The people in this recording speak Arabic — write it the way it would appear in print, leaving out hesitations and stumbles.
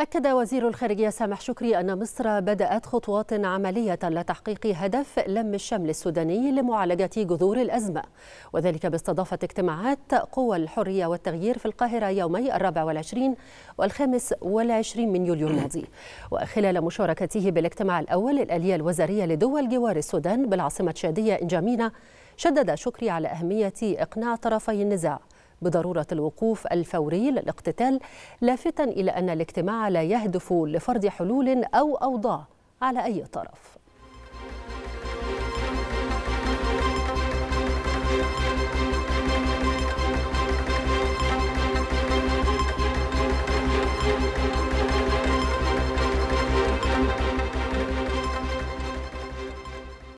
أكد وزير الخارجية سامح شكري أن مصر بدأت خطوات عملية لتحقيق هدف لم الشمل السوداني لمعالجة جذور الأزمة، وذلك باستضافة اجتماعات قوى الحرية والتغيير في القاهرة يومي 24 و25 من يوليو الماضي. وخلال مشاركته بالاجتماع الأول الآلية الوزارية لدول جوار السودان بالعاصمة شادية إنجامينا، شدد شكري على أهمية إقناع طرفي النزاع بضرورة الوقوف الفوري للاقتتال، لافتا إلى أن الاجتماع لا يهدف لفرض حلول أو أوضاع على أي طرف.